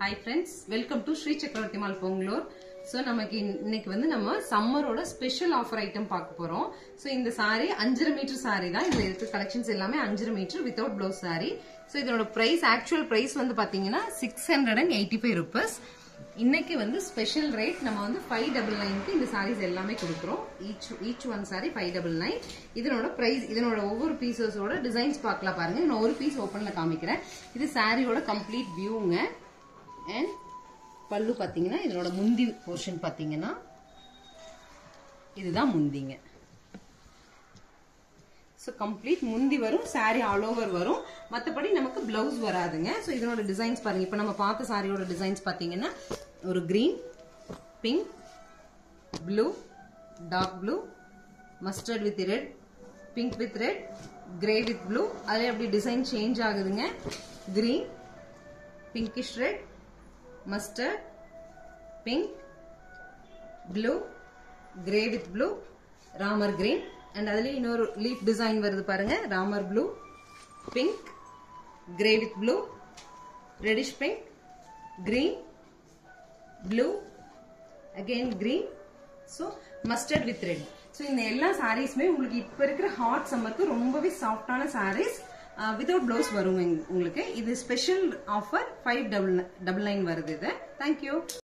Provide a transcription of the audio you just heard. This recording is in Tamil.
Hi friends, welcome to Sri Chakravarti Mall Pongalore. So நமக்கு இன்னைக்கு வந்து நம்ம சம்மரோட ஸ்பெஷல் ஆஃபர் ஐட்டம் பார்க்க போறோம். சோ இந்த saree 5.5 மீட்டர் saree தான். இதுல இருக்க கலெக்ஷன்ஸ் எல்லாமே 5.5 metre without blouse saree. So இதோட பிரைஸ் ஆக்சுவல் பிரைஸ் வந்து பாத்தீங்கன்னா 685 ரூபீஸ். இன்னைக்கு வந்து ஸ்பெஷல் ரேட் நம்ம வந்து 599 க்கு இந்த sarees எல்லாமே கொடுக்கிறோம். each one saree 599. இதனோட பிரைஸ் இதனோட ஒவ்வொரு பீசஸோட டிசைன்ஸ் பார்க்கலாம் பாருங்க. நான் ஒரு பீஸ் ஓபன்ல காமிக்கிறேன். இது சாரியோட கம்ப்ளீட் வியூங்க. And பல்லு பாத்தீங்கன்னா இதனோட முந்தி போர்ஷன் பாத்தீங்கன்னா இதுதான் முந்திங்க. சோ கம்ப்ளீட் முந்தி வரும், saree ஆல் ஓவர் வரும். மத்தபடி நமக்கு பிளவுஸ் வராதுங்க. சோ இதனோட டிசைன்ஸ் பாருங்க. இப்போ நம்ம பார்த்த சாரியோட டிசைன்ஸ் பாத்தீங்கன்னா ஒரு green, pink, blue, dark blue, mustard with red, pink with red, grey with blue. அதே அப்படி டிசைன் சேஞ்ச் ஆகுதுங்க. green, pinkish red, mustard, pink, blue, grey with blue, ramar green, and adile innoru leaf design varudhu parunga. Ramar blue, pink, grey with blue, reddish pink, green, blue, again green, so mustard with red. So இந்த எல்லா sareesமே உங்களுக்கு இப்ப இருக்கிற ஹாட் சம்மருக்கு ரொம்பவே சாஃப்ட்டான sarees without blouse வருங்க உங்களுக்கு. இது ஸ்பெஷல் ஆஃபர் 599 வருது இது. Thank you.